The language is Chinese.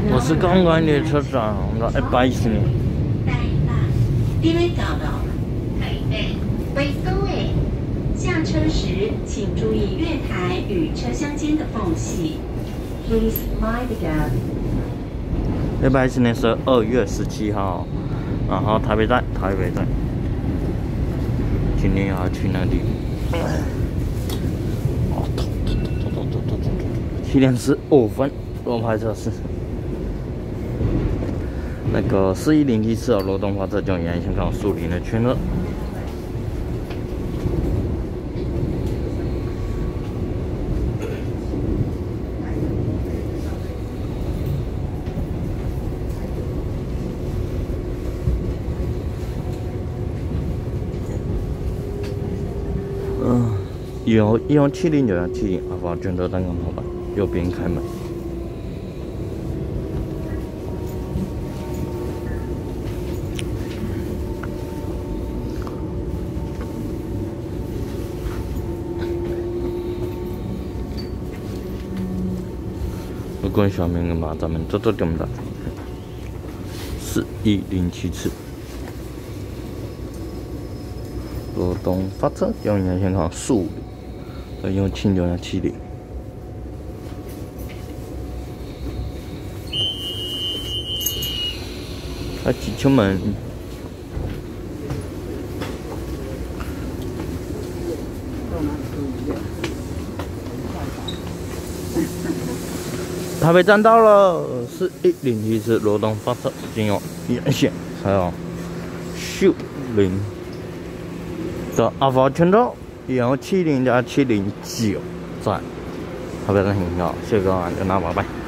我是刚刚列车长，我110年。 呢位教導為各位下車時，請注意月台與車廂間的縫隙。Please mind the gap。 110年是2月17号，然后台北站。今天要去哪里？7点15分，罗牌测试。那个41074罗东发车就沿线港树林的圈了。以后70就要70，阿发卷轴单杠好吧，右边开门。如果小明的嘛，咱们走这么大，41074次。罗东发车，用沿线港树林。用庆就要70，挤出门。台北站到了，41074罗东发车，经由沿线还有树林的阿发圈道。然后70加709站，台北站停靠，谢谢各位，就那吧，拜。